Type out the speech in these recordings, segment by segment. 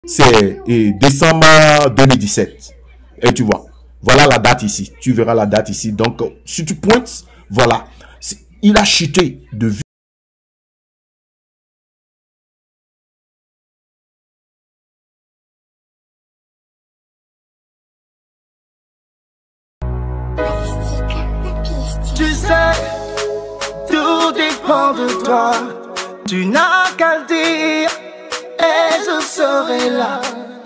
c'est décembre 2017. Et tu vois, voilà la date ici. Tu verras la date ici. Donc, si tu pointes, voilà. Il a chuté de vue. Tu sais, tout dépend de toi. Tu n'as qu'à le dire et je serai là.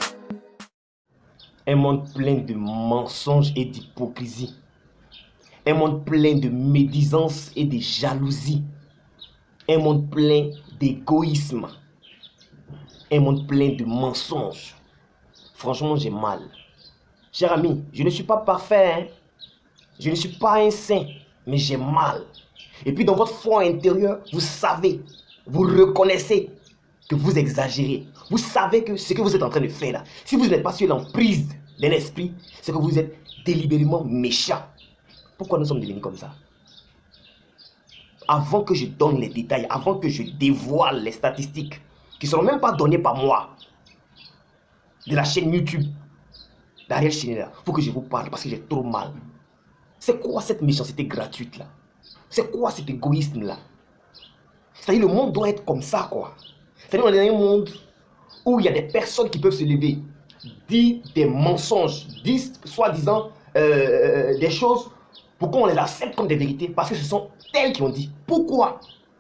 Un monde plein de mensonges et d'hypocrisie. Un monde plein de médisance et de jalousie. Un monde plein d'égoïsme. Un monde plein de mensonges. Franchement, j'ai mal. Cher ami, je ne suis pas parfait, hein? Je ne suis pas un saint, mais j'ai mal. Et puis dans votre fond intérieur, vous savez, vous reconnaissez que vous exagérez. Vous savez que ce que vous êtes en train de faire là, si vous n'êtes pas sur l'emprise d'un esprit, c'est que vous êtes délibérément méchant. Pourquoi nous sommes devenus comme ça? Avant que je donne les détails, avant que je dévoile les statistiques, qui ne seront même pas données par moi, de la chaîne YouTube d'Ariel Chinela, il faut que je vous parle parce que j'ai trop mal. C'est quoi cette méchanceté gratuite là? C'est quoi cet égoïsme là? C'est-à-dire le monde doit être comme ça quoi. C'est-à-dire on est dans un monde où il y a des personnes qui peuvent se lever, dire des mensonges, dire soi-disant des choses pour qu'on les accepte comme des vérités parce que ce sont elles qui ont dit. Pourquoi?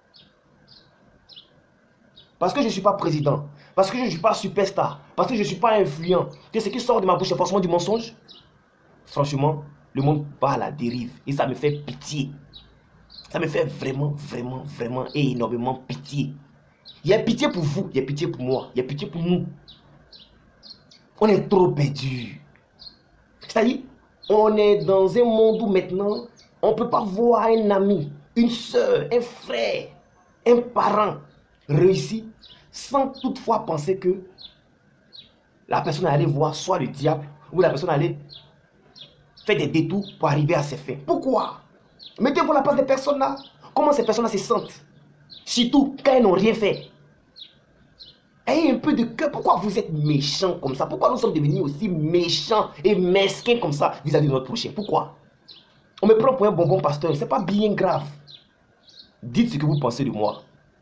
Parce que je ne suis pas président, parce que je ne suis pas superstar, parce que je ne suis pas influent, que ce qui sort de ma bouche est forcément du mensonge. Franchement, le monde va à la dérive et ça me fait pitié. Ça me fait vraiment, vraiment, vraiment et énormément pitié. Il y a pitié pour vous, il y a pitié pour moi, il y a pitié pour nous. On est trop perdus. C'est-à-dire, on est dans un monde où maintenant, on ne peut pas voir un ami, une soeur, un frère, un parent réussir sans toutefois penser que la personne allait voir soit le diable ou la personne allait faire des détours pour arriver à ses fins. Pourquoi? Mettez-vous à la place des personnes là. Comment ces personnes là se sentent? Surtout quand elles n'ont rien fait. Ayez un peu de cœur. Pourquoi vous êtes méchants comme ça? Pourquoi nous sommes devenus aussi méchants et mesquins comme ça vis-à-vis de notre prochain? Pourquoi? On me prend pour un bonbon pasteur. C'est pas bien grave. Dites ce que vous pensez de moi.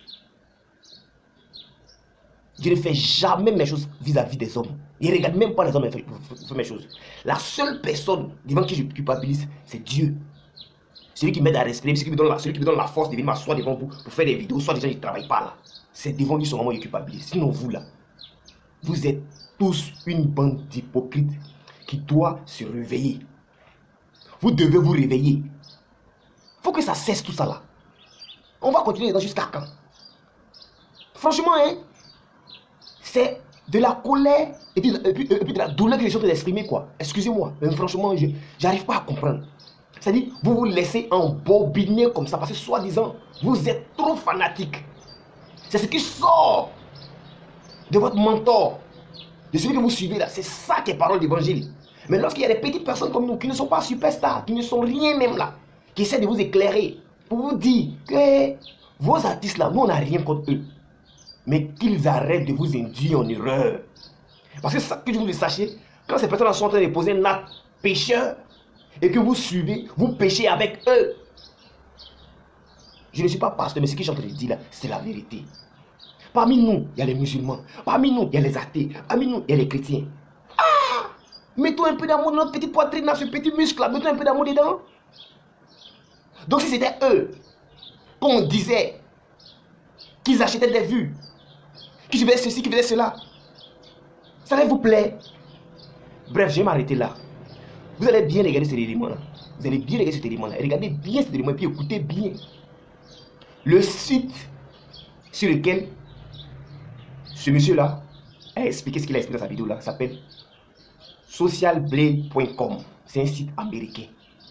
Je ne fais jamais mes choses vis-à-vis des hommes. Je ne regarde même pas les hommes faire mes choses. La seule personne devant qui je culpabilise, c'est Dieu. Celui qui m'aide à respirer, celui qui me donne la force de venir m'asseoir devant vous pour faire des vidéos, soit des gens qui ne travaillent pas là. C'est devant lui seulement que je culpabilise. Sinon vous là, vous êtes tous une bande d'hypocrites qui doit se réveiller. Vous devez vous réveiller. Il faut que ça cesse tout ça là. On va continuer dedans jusqu'à quand? Franchement, hein, c'est de la colère et puis de la douleur que les gens peuvent exprimer quoi. Excusez-moi, mais franchement, je n'arrive pas à comprendre. C'est-à-dire, vous vous laissez embobiner comme ça parce que soi-disant, vous êtes trop fanatique. C'est ce qui sort de votre mentor, de celui que vous suivez là. C'est ça qui est parole d'évangile. Mais lorsqu'il y a des petites personnes comme nous qui ne sont pas superstars, qui ne sont rien même là, qui essaient de vous éclairer pour vous dire que vos artistes là, nous on n'a rien contre eux. Mais qu'ils arrêtent de vous induire en erreur. Parce que ça, que vous le sachiez, quand ces personnes sont en train de poser un acte pécheur et que vous suivez, vous péchez avec eux. Je ne suis pas pasteur, mais ce que je suis en train de dire là, c'est la vérité. Parmi nous, il y a les musulmans. Parmi nous, il y a les athées. Parmi nous, il y a les chrétiens. Ah! Mettons un peu d'amour dans notre petite poitrine, dans ce petit muscle là. Mettons un peu d'amour dedans. Donc si c'était eux qu'on disait qu'ils achetaient des vues, qu'ils faisaient ceci, qu'ils faisaient cela, ça allait vous plaire. Bref, je vais m'arrêter là. Vous allez bien regarder cet élément là. Vous allez bien regarder cet élément là. Regardez bien cet élément et puis écoutez bien. Le site sur lequel ce monsieur là a expliqué ce qu'il a expliqué dans sa vidéo là s'appelle socialblade.com. C'est un site américain.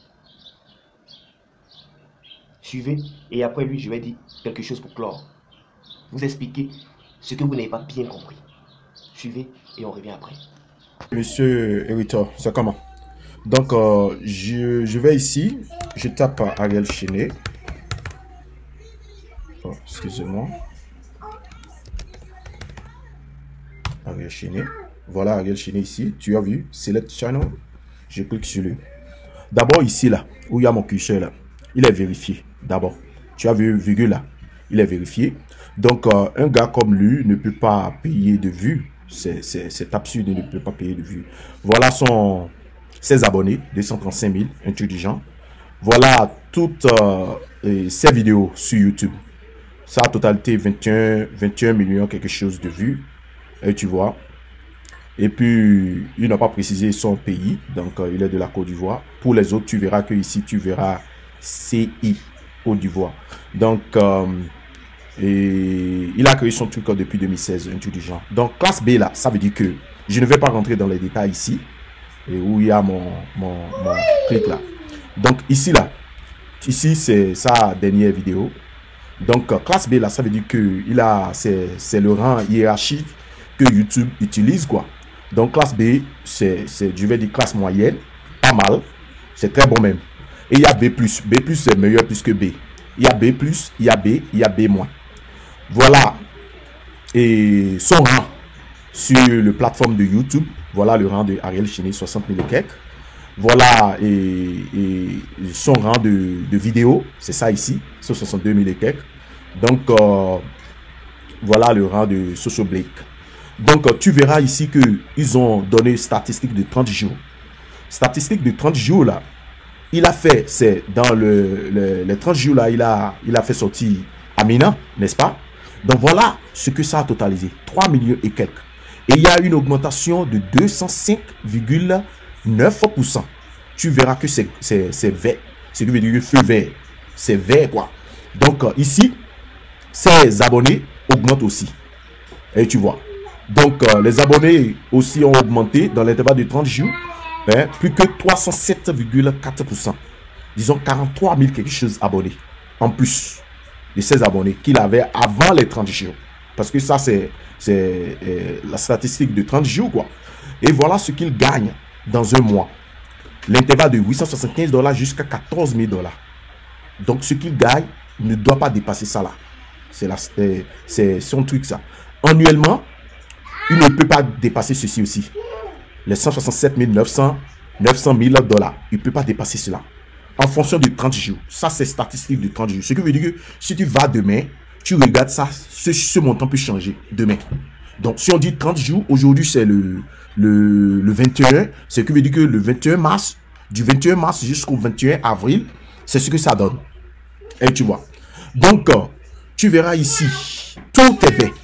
Suivez et après lui je vais dire quelque chose pour clore. Vous expliquer ce que vous n'avez pas bien compris. Suivez et on revient après. Monsieur Eritor, c'est comment? Donc, je vais ici, je tape Ariel Chenet. Oh, excusez-moi. Ariel Ariel Chéné. Voilà Ariel Chéné ici. Tu as vu, Select Channel. Je clique sur lui. D'abord ici, là, où il y a mon curseur, là, il est vérifié. D'abord, tu as vu, virgule là, il est vérifié. Donc, un gars comme lui ne peut pas payer de vues. C'est absurde, il ne peut pas payer de vues. Voilà ses abonnés, 235 000, intelligents. Voilà toutes ses vidéos sur YouTube. Ça a totalité 21 millions quelque chose de vues. Et tu vois. Et puis, il n'a pas précisé son pays. Donc, il est de la Côte d'Ivoire. Pour les autres, tu verras que ici, tu verras CI, Côte d'Ivoire. Donc, et il a créé son truc depuis 2016, intelligent. Donc, classe B, là, ça veut dire que je ne vais pas rentrer dans les détails ici. Et où il y a mon clic là. Donc, ici, là, ici, c'est sa dernière vidéo. Donc, classe B, là, ça veut dire que c'est le rang hiérarchique que YouTube utilise, quoi. Donc, classe B, je vais dire classe moyenne, pas mal. C'est très bon même. Et il y a B+. B+, c'est meilleur plus que B. Il y a B+, il y a B, il y a B-. Voilà. Et son rang sur le plateforme de YouTube. Voilà le rang de Ariel Chéné, 60 000 et quelques. Voilà, et son rang de vidéo, c'est ça ici, c'est 62 000 et quelques. Donc, voilà le rang de Social Blake. Donc, tu verras ici qu'ils ont donné statistique de 30 jours. Statistique de 30 jours, là, il a fait, c'est dans les 30 jours, là, il a fait sortir Amina, n'est-ce pas? Donc, voilà ce que ça a totalisé, 3 millions et quelques. Et il y a une augmentation de 205,9%. Tu verras que c'est vert. C'est du feu vert. C'est vert, quoi. Donc, ici, ses abonnés augmentent aussi. Et tu vois. Donc, les abonnés aussi ont augmenté dans l'intervalle de 30 jours. Hein, plus que 307,4%. Disons 43 000 quelque chose abonnés. En plus de ses abonnés qu'il avait avant les 30 jours. Parce que ça, c'est la statistique de 30 jours, quoi. Et voilà ce qu'il gagne dans un mois. L'intervalle de 875 $ jusqu'à 14 000 $. Donc, ce qu'il gagne ne doit pas dépasser ça, là. C'est son truc, ça. Annuellement, il ne peut pas dépasser ceci aussi. Les 167 900 $. Il ne peut pas dépasser cela. En fonction de 30 jours. Ça, c'est statistique de 30 jours. Ce qui veut dire que si tu vas demain, tu regardes ça, ce montant peut changer demain. Donc, si on dit 30 jours, aujourd'hui, c'est le 21. Ce qui veut dire que le 21 mars, du 21 mars jusqu'au 21 avril, c'est ce que ça donne. Et tu vois. Donc, tu verras ici, tout est vert.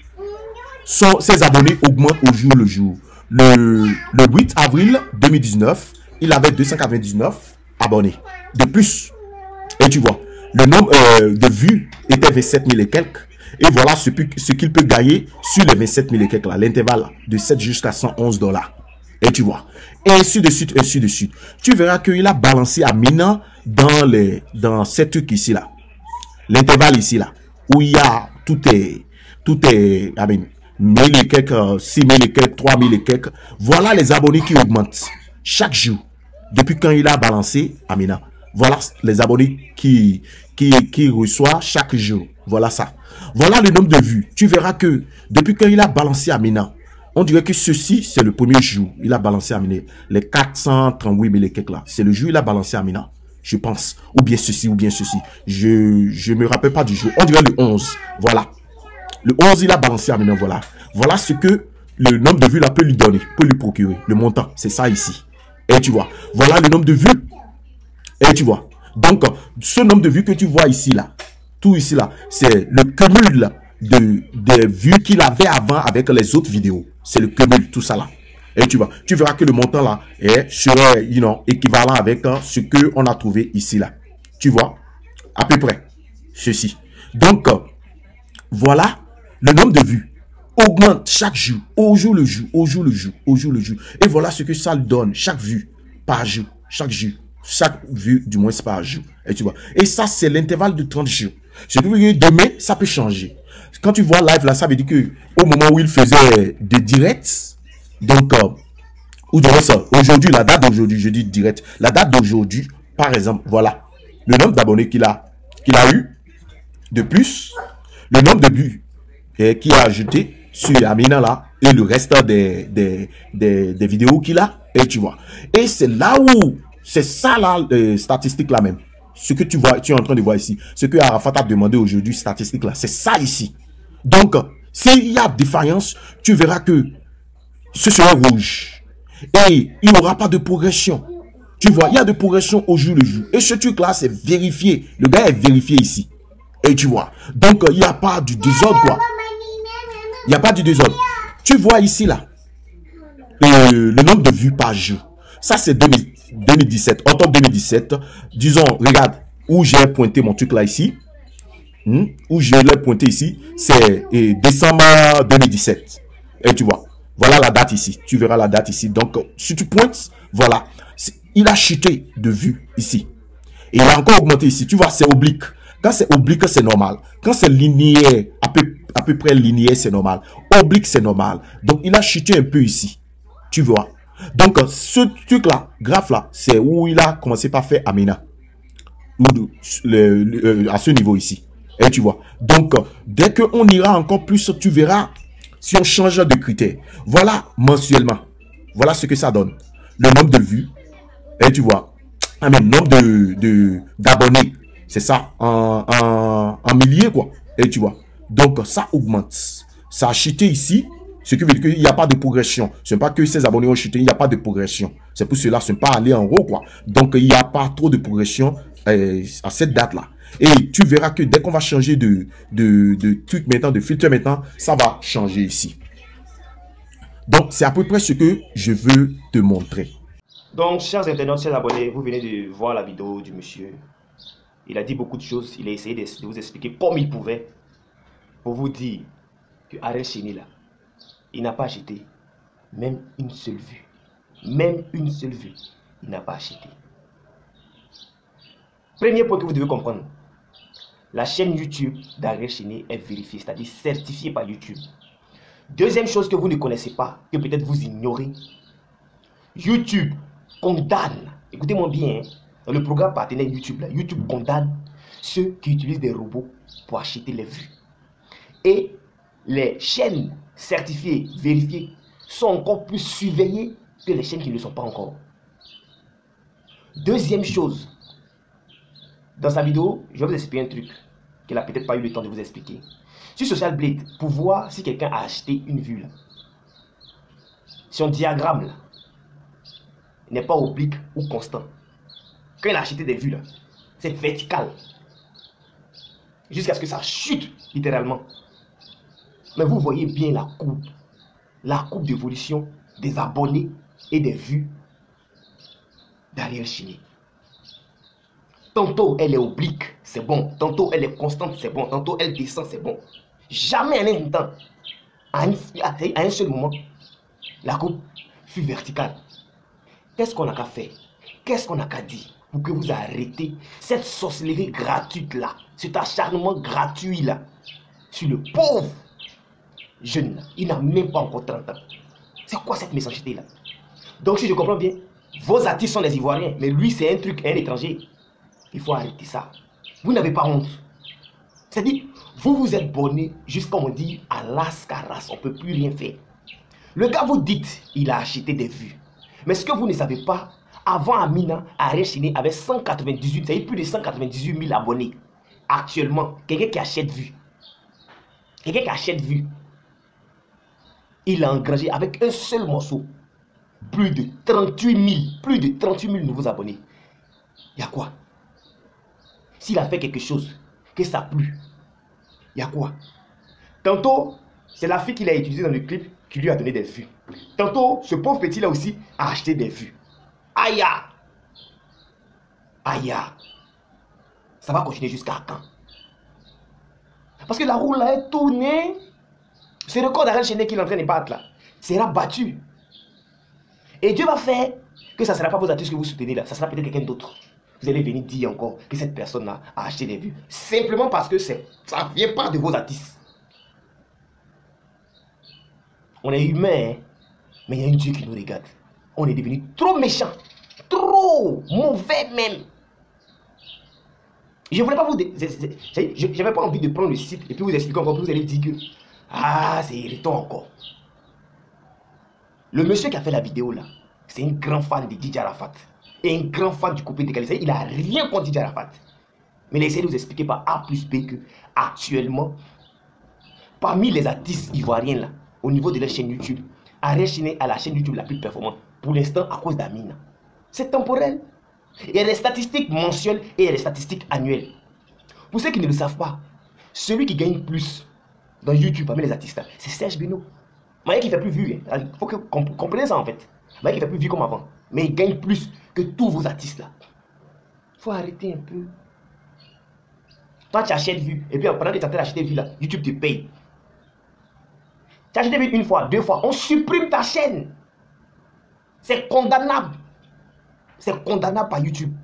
Ses abonnés augmentent au jour le jour. Le 8 avril 2019, il avait 299 abonnés de plus. Et tu vois, le nombre de vues était 27 000 et quelques. Et voilà ce qu'il peut gagner sur les 27 000 et quelques là. L'intervalle de 7 jusqu'à 111 $. Et tu vois. Et ainsi de suite, ainsi de suite. Tu verras qu'il a balancé Amina dans ces trucs ici là. L'intervalle ici là. Où il y a tout est, I mean, 1000 et quelques, 6000 et quelques, 3000 et quelques. Voilà les abonnés qui augmentent chaque jour. Depuis quand il a balancé Amina. Voilà les abonnés qui reçoit chaque jour. Voilà ça. Voilà le nombre de vues. Tu verras que depuis quand il a balancé Amina, on dirait que ceci, c'est le premier jour. Il a balancé Amina. Les 438 000 et quelques là. C'est le jour où il a balancé Amina. Je pense. Ou bien ceci, ou bien ceci. Je me rappelle pas du jour. On dirait le 11. Voilà. Le 11, il a balancé Amina. Voilà. Voilà ce que le nombre de vues là peut lui donner. Peut lui procurer. Le montant. C'est ça ici. Et tu vois. Voilà le nombre de vues. Et tu vois. Donc, ce nombre de vues que tu vois ici là. Tout ici là. C'est le cumul des vues qu'il avait avant avec les autres vidéos. C'est le cumul. Tout ça là. Et tu vois, tu verras que le montant là serait équivalent avec ce que on a trouvé ici là. Tu vois, à peu près ceci. Donc, voilà, le nombre de vues augmente chaque jour, au jour le jour, au jour le jour, au jour le jour. Et voilà ce que ça donne, chaque vue par jour, chaque vue du moins par jour. Et tu vois, et ça c'est l'intervalle de 30 jours. Ce qui veut dire que demain, ça peut changer. Quand tu vois live là, ça veut dire que au moment où il faisait des directs, donc, aujourd'hui, la date d'aujourd'hui, je dis direct, la date d'aujourd'hui, par exemple, voilà, le nombre d'abonnés qu'il a eu, de plus, le nombre de vues qu'il a ajouté, sur Amina là et le reste des vidéos qu'il a. Et tu vois. Et c'est là où, c'est ça là, statistique là même. Ce que tu vois, tu es en train de voir ici. Ce que Arafat a demandé aujourd'hui, statistique là, c'est ça ici. Donc, s'il y a défaillance, tu verras que ce sera rouge. Et il n'y aura pas de progression. Tu vois, il y a de progression au jour le jour. Et ce truc là, c'est vérifié. Le gars est vérifié ici. Et tu vois. Donc, il n'y a pas du désordre, quoi. Il n'y a pas du désordre. Tu vois ici, là, le nombre de vues par jour. Ça, c'est 2017. Octobre 2017. Disons, regarde, où j'ai pointé mon truc là, ici. Où je l'ai pointé ici, c'est décembre 2017. Et tu vois, voilà la date ici. Tu verras la date ici. Donc, si tu pointes, voilà. Il a chuté de vue ici. Et il a encore augmenté ici. Tu vois, c'est oblique. Quand c'est oblique, c'est normal. Quand c'est linéaire, à peu près linéaire, c'est normal. Oblique, c'est normal. Donc, il a chuté un peu ici. Tu vois. Donc, ce truc-là, graphe là, c'est où il a commencé par faire Amina. À ce niveau ici. Et tu vois. Donc, dès qu'on ira encore plus, tu verras si on change de critères. Voilà mensuellement. Voilà ce que ça donne. Le nombre de vues. Et tu vois. Nombre d'abonnés. C'est ça. En milliers, quoi. Et tu vois. Donc, ça augmente. Ça a chuté ici. Ce qui veut dire qu'il n'y a pas de progression. Ce n'est pas que ces abonnés ont chuté. Il n'y a pas de progression. C'est pour cela. Ce n'est pas aller en haut, quoi. Donc, il n'y a pas trop de progression à cette date-là. Et tu verras que dès qu'on va changer de truc maintenant, de filtre maintenant, ça va changer ici. Donc, c'est à peu près ce que je veux te montrer. Donc, chers internautes, chers abonnés, vous venez de voir la vidéo du monsieur. Il a dit beaucoup de choses. Il a essayé de vous expliquer comme il pouvait pour vous dire que Ariel Chéni, là, il n'a pas acheté même une seule vue. Même une seule vue. Il n'a pas acheté. Premier point que vous devez comprendre. La chaîne YouTube d'Ariel Chéni est vérifiée, c'est-à-dire certifiée par YouTube. Deuxième chose que vous ne connaissez pas, que peut-être vous ignorez. YouTube condamne, écoutez-moi bien, dans le programme partenaire YouTube, là, YouTube condamne ceux qui utilisent des robots pour acheter les vues. Et les chaînes certifiées, vérifiées, sont encore plus surveillées que les chaînes qui ne le sont pas encore. Deuxième chose, dans sa vidéo, je vais vous expliquer un truc qu'elle n'a peut-être pas eu le temps de vous expliquer. Sur Social Blade, pour voir si quelqu'un a acheté une vue, là, son diagramme n'est pas oblique ou constant. Quand il a acheté des vues, là, c'est vertical. Jusqu'à ce que ça chute, littéralement. Mais vous voyez bien la courbe d'évolution des abonnés et des vues d'Ariel Chéni. Tantôt elle est oblique, c'est bon. Tantôt elle est constante, c'est bon. Tantôt elle descend, c'est bon. Jamais en un temps, à un seul moment, la courbe fut verticale. Qu'est-ce qu'on a qu'à faire? Qu'est-ce qu'on a qu'à dire pour que vous arrêtez cette sorcellerie gratuite là, cet acharnement gratuit là, sur le pauvre jeune là? Il n'a même pas encore 30 ans. C'est quoi cette méchanceté là? Donc si je comprends bien, vos artistes sont des Ivoiriens, mais lui c'est un truc, un étranger. Il faut arrêter ça. Vous n'avez pas honte. C'est-à-dire, vous vous êtes borné, juste comme on dit, à las caras, on ne peut plus rien faire. Le gars vous dit, il a acheté des vues. Mais ce que vous ne savez pas, avant Amina, Ariel Chéni avait 198, c'est-à-dire plus de 198 000 abonnés. Actuellement, quelqu'un qui achète vues. Quelqu'un qui achète vues. Il a engrangé avec un seul morceau plus de 38 000 nouveaux abonnés. Il y a quoi? S'il a fait quelque chose, que ça a plu, il y a quoi? Tantôt, c'est la fille qu'il a utilisée dans le clip qui lui a donné des vues. Tantôt, ce pauvre petit là aussi a acheté des vues. Aïe! Aïe! Ça va continuer jusqu'à quand? Parce que la roue là est tournée. Ce record d'Ariel Chéni qu'il est en train de battre là sera battu. Et Dieu va faire que ça ne sera pas vos artistes que vous soutenez là, ça sera peut-être quelqu'un d'autre. Vous allez venir dire encore que cette personne-là a acheté des vues. Simplement parce que ça ne vient pas de vos artistes. On est humain, hein? Mais il y a un Dieu qui nous regarde. On est devenu trop méchant, trop mauvais même. Je ne voulais pas vous... Je n'avais pas envie de prendre le site et puis vous expliquer encore, vous allez dire que Ah, c'est irritant encore. Le monsieur qui a fait la vidéo là, c'est un grand fan de Didier Arafat. Et un grand fan du coupé décalé. Il n'a rien contre Didier Arafat. Mais il essaie de vous expliquer par A plus B que actuellement, parmi les artistes ivoiriens là, au niveau de la chaîne YouTube, Ariel Chiné a la chaîne YouTube la plus performante. Pour l'instant, à cause d'Amina. C'est temporel. Il y a des statistiques mensuelles et il y a des statistiques annuelles. Pour ceux qui ne le savent pas, celui qui gagne plus dans YouTube parmi les artistes, c'est Serge Beno. Maya qui fait plus vue. Il faut que vous compreniez ça en fait. Maya qui fait plus vue comme avant. Mais il gagne plus que tous vos artistes là. Il faut arrêter un peu. Toi tu achètes vues. Et puis pendant que tu es en train d'acheter vues là, YouTube te paye. Tu as acheté vues une fois, deux fois. On supprime ta chaîne. C'est condamnable. C'est condamnable par YouTube.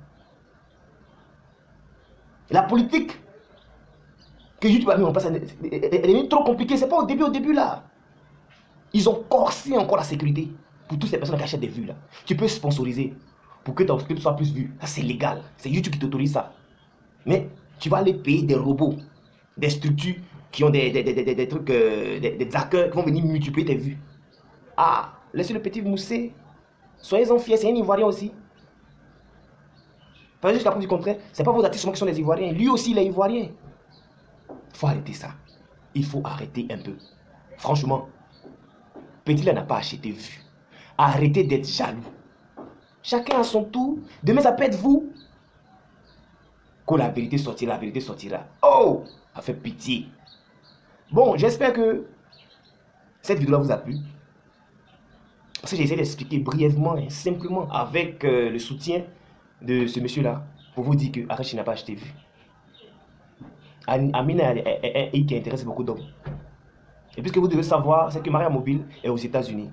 La politique que YouTube a mis en place, elle est trop compliquée. C'est pas au début là. Ils ont corsé encore la sécurité pour toutes ces personnes qui achètent des vues là. Tu peux sponsoriser pour que ton script soit plus vu. Ça c'est légal. C'est YouTube qui t'autorise ça. Mais tu vas aller payer des robots, des structures qui ont des trucs, des hackers qui vont venir multiplier tes vues. Ah, laissez le petit mousser. Soyez-en fiers, c'est un Ivoirien aussi. Parce que jusqu'à preuve du contraire, c'est pas vos artistes qui sont des Ivoiriens. Lui aussi, il est Ivoirien. Il faut arrêter ça. Il faut arrêter un peu. Franchement, Petit là n'a pas acheté vue. Arrêtez d'être jaloux. Chacun à son tour. Demain, ça peut être vous. Quand la vérité sortira, la vérité sortira. Oh, ça fait pitié. Bon, j'espère que cette vidéo vous a plu. Parce que j'ai essayé d'expliquer brièvement et simplement avec le soutien de ce monsieur-là pour vous dire que Arachi n'a pas acheté vue. Amina est qui intéresse beaucoup d'hommes. Et puis ce que vous devez savoir, c'est que Maria Mobile est aux États-Unis.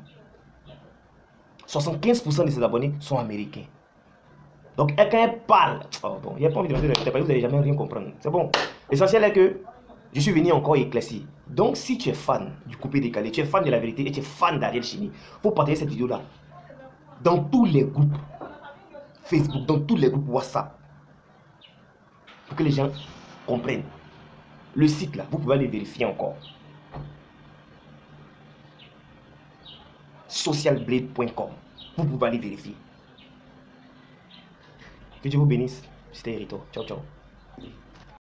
75% de ses abonnés sont américains. Donc quand elle parle, oh bon, il n'y a pas envie de rentrer dans les détails, vous n'allez jamais rien comprendre. C'est bon. L'essentiel est que je suis venu encore éclaircir. Donc si tu es fan du coupé décalé, tu es fan de la vérité et tu es fan d'Ariel Chiné, il faut partager cette vidéo-là dans tous les groupes Facebook, dans tous les groupes WhatsApp, pour que les gens comprennent. Le site là, vous pouvez aller vérifier encore. Socialblade.com. Vous pouvez aller vérifier. Que Dieu vous bénisse. C'était Hérito. Ciao, ciao.